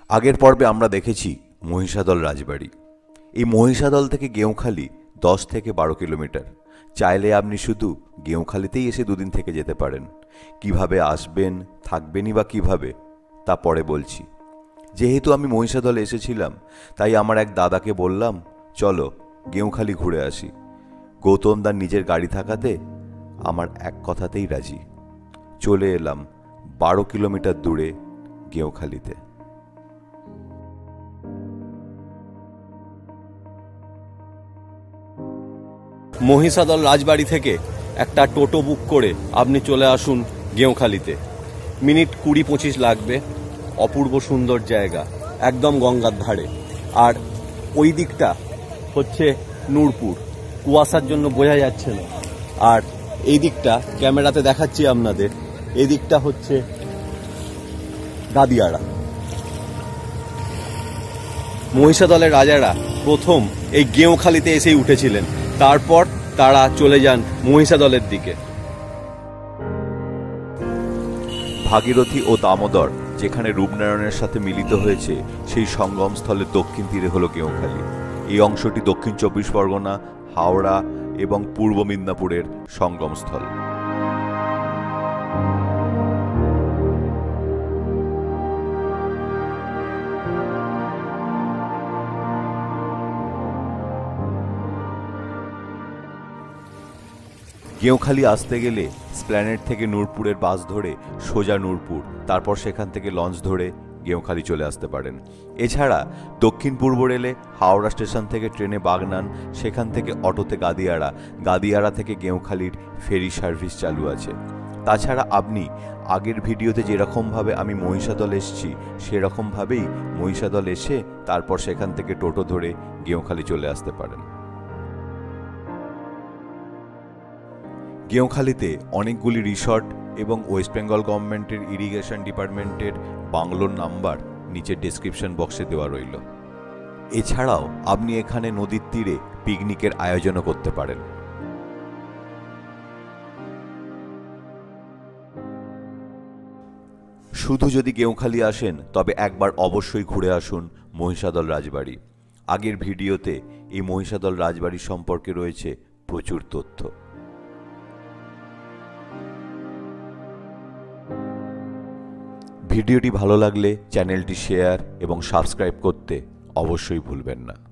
আগের পর্বে আমরা দেখেছি মহিষাদল রাজবাড়ি। এই মহিষাদল থেকে গেঁওখালি 10 থেকে 12 কিলোমিটার। চাইলে আপনি শুধু গেঁওখালিতেই এসে দুদিন থেকে যেতে পারেন। কিভাবে আসবেন, থাকবেনই বা কিভাবে, তা পরে বলছি। যেহেতু আমি মহিষাদলে এসেছিলাম, তাই আমার এক দাদাকে বললাম, চলো গেঁওখালি ঘুরে আসি। গৌতমদার নিজের গাড়ি থাকাতে আমার এক কথাতেই রাজি। চলে এলাম 12 কিলোমিটার দূরে গেঁওখালিতে। মহিষাদল রাজবাড়ি থেকে একটা টোটো বুক করে আপনি চলে আসুন গেঁওখালিতে। মিনিট 20-25 লাগবে। অপূর্ব সুন্দর জায়গা, একদম গঙ্গার ধারে। আর ওই দিকটা হচ্ছে নূরপুর, কুয়াশার জন্য বোঝা যাচ্ছে না। আর এই দিকটা ক্যামেরাতে দেখাচ্ছি আপনাদের, এই দিকটা হচ্ছে গাদিয়ারা। মহিষাদলের রাজারা প্রথম এই গেঁওখালিতে এসেই উঠেছিলেন, তারপর তারা চলে যান মহিষাদলের দিকে। ভাগীরথী ও দামোদর যেখানে রূপনারায়ণের সাথে মিলিত হয়েছে, সেই সঙ্গমস্থলের দক্ষিণ তীরে হল গেঁওখালি। এই অংশটি দক্ষিণ 24 পরগনা, হাওড়া এবং পূর্ব মিদনাপুরের সঙ্গমস্থল। গেঁওখালি আসতে গেলে স্প্ল্যানেড থেকে নূরপুরের বাস ধরে সোজা নূরপুর, তারপর সেখান থেকে লঞ্চ ধরে গেঁওখালি চলে আসতে পারেন। এছাড়া দক্ষিণ পূর্ব রেলে হাওড়া স্টেশন থেকে ট্রেনে বাগনান, সেখান থেকে অটোতে গাদিয়ারা, গাদিয়ারা থেকে গেঁওখালির ফেরি সার্ভিস চালু আছে। তাছাড়া আপনি আগের ভিডিওতে যেরকমভাবে আমি মহিষাদল এসেছি, সেরকমভাবেই মহিষাদল এসে তারপর সেখান থেকে টোটো ধরে গেঁওখালি চলে আসতে পারেন। গেঁওখালিতে অনেকগুলি রিসর্ট এবং ওয়েস্ট বেঙ্গল গভর্নমেন্টের ইরিগেশন ডিপার্টমেন্টের বাংলোর নাম্বার নিচের ডেসক্রিপশন বক্সে দেওয়া রইল। এছাড়াও আপনি এখানে নদীর তীরে পিকনিকের আয়োজনও করতে পারেন। শুধু যদি গেঁওখালি আসেন, তবে একবার অবশ্যই ঘুরে আসুন মহিষাদল রাজবাড়ি। আগের ভিডিওতে এই মহিষাদল রাজবাড়ি সম্পর্কে রয়েছে প্রচুর তথ্য। ভিডিওটি ভালো লাগলে চ্যানেলটি শেয়ার এবং সাবস্ক্রাইব করতে অবশ্যই ভুলবেন না।